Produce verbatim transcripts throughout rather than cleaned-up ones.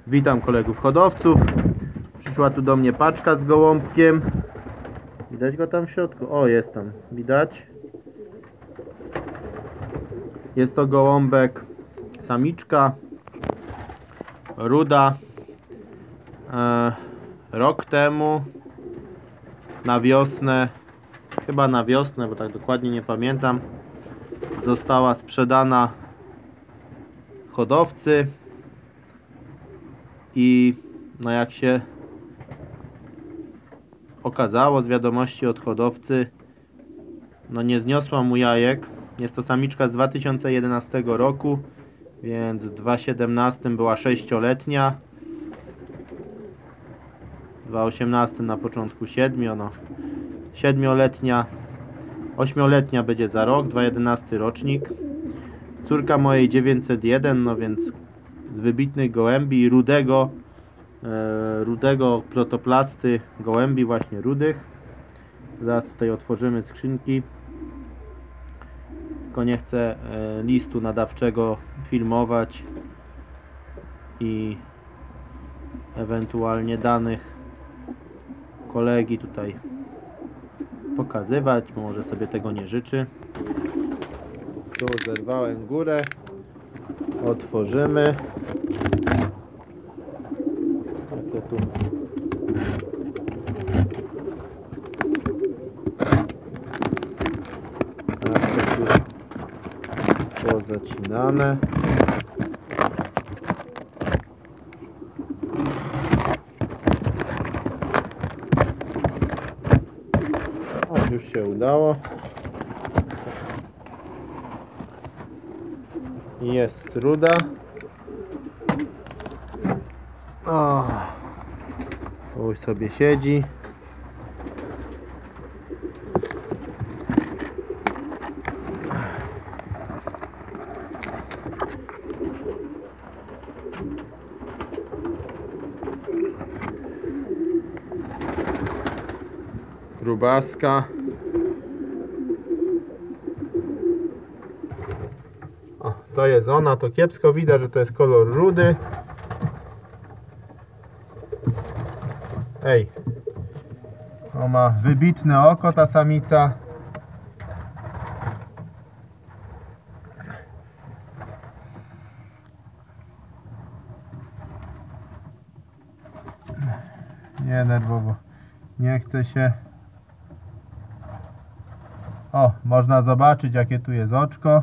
Witam kolegów hodowców. Przyszła tu do mnie paczka z gołąbkiem. Widać go tam w środku? O, jest tam. Widać? Jest to gołąbek samiczka ruda. E, rok temu na wiosnę, chyba na wiosnę, bo tak dokładnie nie pamiętam, została sprzedana hodowcy. I no jak się okazało z wiadomości od hodowcy, no nie zniosła mu jajek. Jest to samiczka z dwa tysiące jedenastego roku, więc w dwa tysiące siedemnastym była sześcioletnia, w dwa tysiące osiemnastym na początku siedmiu, no siedmioletnia, ośmioletnia będzie za rok, dwa tysiące jedenasty rocznik. Córka mojej dziewięćset jeden, no więc z wybitnych gołębi i rudego e, rudego protoplasty gołębi właśnie rudych. Zaraz tutaj otworzymy skrzynki, tylko nie chcę e, listu nadawczego filmować i ewentualnie danych kolegi tutaj pokazywać, bo może sobie tego nie życzy. Tu zerwałem górę, otworzymy. Jakie tu pozacinane. O, już się udało. Jest ruda. O, tu sobie siedzi. Grubaska. O, to jest ona, to kiepsko widać, że to jest kolor rudy. Ej, o, ma wybitne oko ta samica. Nie nerwowo, nie chce się. O, można zobaczyć, jakie tu jest oczko.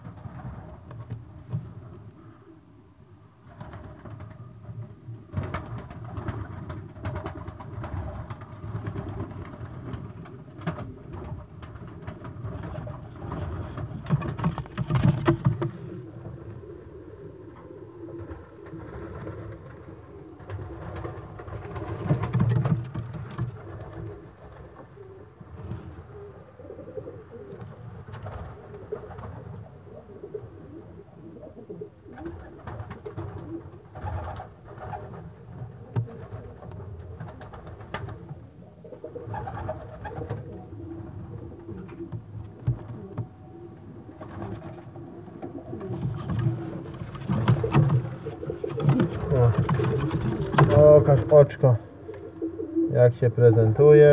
O, okaż oczko, jak się prezentuje.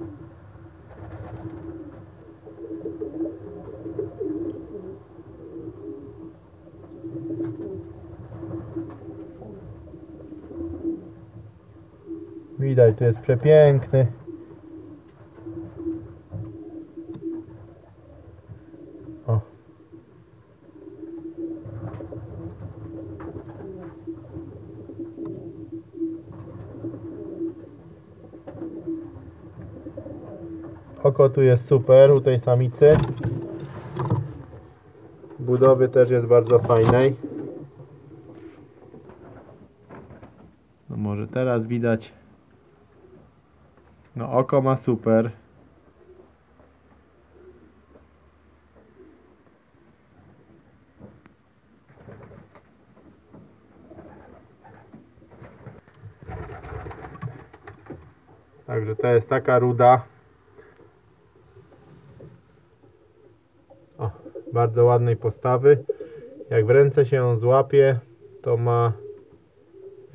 Widać, tu jest przepiękny. O. Oko tu jest super u tej samicy. Budowy też jest bardzo fajnej. No może teraz widać. No oko ma super. Także to jest taka ruda. O, bardzo ładnej postawy. Jak w ręce się ją złapie, to ma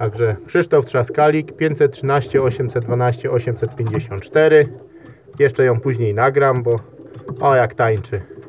Także Krzysztof Trzaskalik, pięćset trzynaście, osiemset dwanaście, osiemset pięćdziesiąt cztery. Jeszcze ją później nagram, bo o jak tańczy.